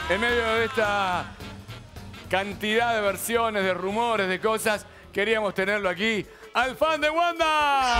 En medio de esta cantidad de versiones, de rumores, de cosas, queríamos tenerlo aquí, al fan de Wanda.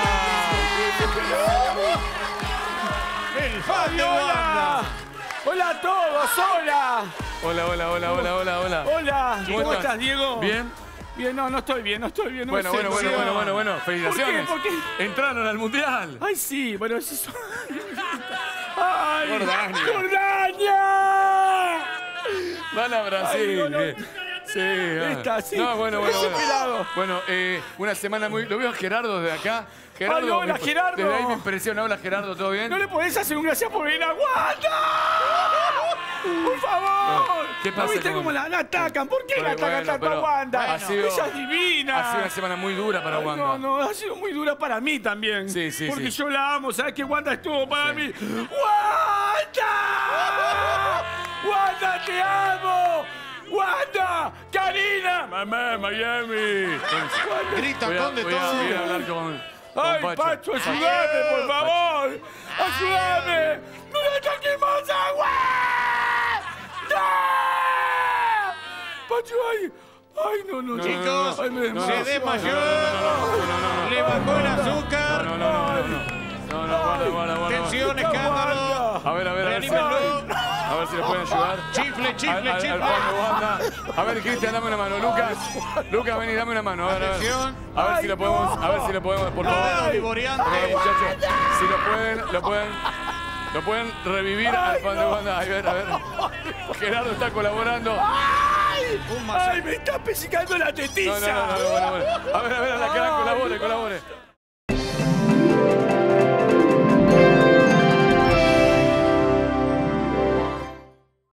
¡El fan de Wanda! ¡Hola a todos! ¡Hola! Hola. ¡Hola! ¿Cómo estás, Diego? ¿Bien? Bien, no estoy bien. No Bueno. Felicitaciones. ¿Por qué? Entraron al Mundial. Ay, sí, bueno, eso... ¡Ay! Jordania. Van a Brasil. Ay, no. Sí. Esta, sí. No, bueno. Desesperado. Bueno, una semana muy... ¿Lo veo a Gerardo desde acá? Ay, hola, Gerardo. Desde ahí me impresiona. Hola, Gerardo, ¿todo bien? ¿No le podés hacer un gracias por venir a Wanda? ¡Por favor! ¿Qué pasa? ¿No viste cómo la atacan? ¿Por qué la atacan tanto a Wanda? Ha sido, ella es divina. Ha sido una semana muy dura para Wanda. No, ha sido muy dura para mí también. Sí. Porque yo la amo, ¿sabes qué? Wanda estuvo para mí. ¡Wanda! ¡Wanda, te amo! ¡Wanda! ¡Karina! ¡Mamá, Miami! Grita, esconde voy a todo. hablar con ¡Ay, Pacho, ayúdame, por favor! ¡Ayúdame! ¡No le ataquemos a Wanda! ¡Pacho, ay! ¡Ay, no! Chicos, Ay, me desmayo. se desmayó. Le bajó el azúcar. Guarda. Tensión, escándalo. A ver si le pueden ayudar. Chifle. Al fan de Wanda. A ver, Cristian, dame una mano. Lucas, ven y dame una mano. A ver si lo podemos, por favor. Dedos vivoreantes. Muchachos, si lo pueden revivir al fan de Wanda. A ver. Gerardo está colaborando. ¡Ay, me está pesicando la tetilla! No. A ver, la cara, colabore.